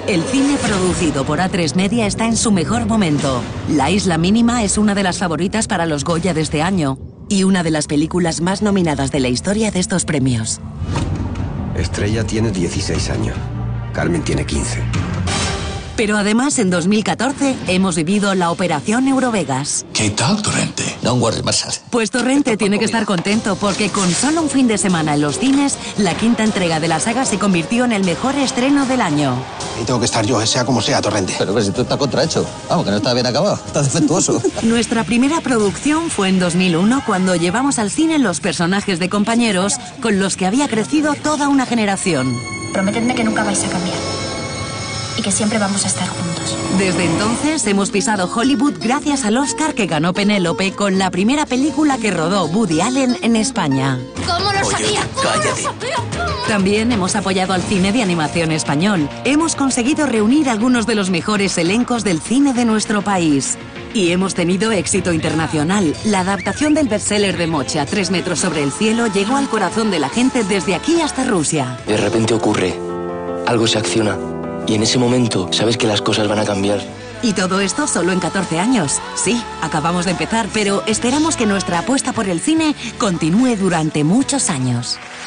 El cine producido por A3 Media está en su mejor momento. La Isla Mínima es una de las favoritas para los Goya de este año y una de las películas más nominadas de la historia de estos premios. Estrella tiene 16 años. Carmen tiene 15. Pero además, en 2014 hemos vivido la Operación Eurovegas. ¿Qué tal, Torrente? Don't worry, Marshall. Pues Torrente tiene que estar contento porque con solo un fin de semana en los cines, la quinta entrega de la saga se convirtió en el mejor estreno del año. Y tengo que estar yo, sea como sea, Torrente. Pero si tú estás contrahecho. Vamos, que no está bien acabado. Está defectuoso. Nuestra primera producción fue en 2001 cuando llevamos al cine los personajes de compañeros con los que había crecido toda una generación. Prometedme que nunca vais a cambiar. Y que siempre vamos a estar juntos. Desde entonces hemos pisado Hollywood gracias al Oscar que ganó Penélope con la primera película que rodó Woody Allen en España. ¿Cómo lo sabía? Cállate. También hemos apoyado al cine de animación español. Hemos conseguido reunir algunos de los mejores elencos del cine de nuestro país. Y hemos tenido éxito internacional. La adaptación del bestseller de Mocha, 3 metros sobre el cielo, llegó al corazón de la gente desde aquí hasta Rusia. De repente ocurre. Algo se acciona. Y en ese momento sabes que las cosas van a cambiar. Y todo esto solo en 14 años. Sí, acabamos de empezar, pero esperamos que nuestra apuesta por el cine continúe durante muchos años.